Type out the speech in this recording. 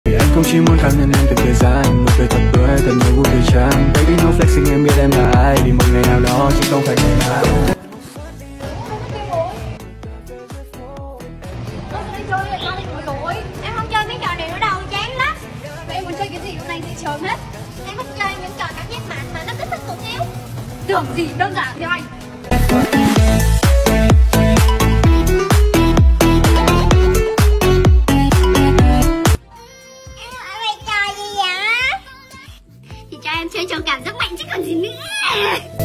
Anh không chỉ muốn cảm nhận em từng thời gian, nụ cười thật tươi, thật nhiều vui thời trang. Baby no flexing, em biết em là ai, vì một ngày nào đó chứ không phải ngày mai. Em không chơi mấy trò này nữa đâu, chán lắm. Vậy em muốn chơi cái gì hôm nay thị trường hết? Em thích chơi những trò cảm giác mạnh mà nó kích thích một xíu. Tưởng gì đơn giản theo anh. Em hỏi về trò gì vậy? Thì cho em chơi trò cảm giác mạnh chứ còn gì nữa.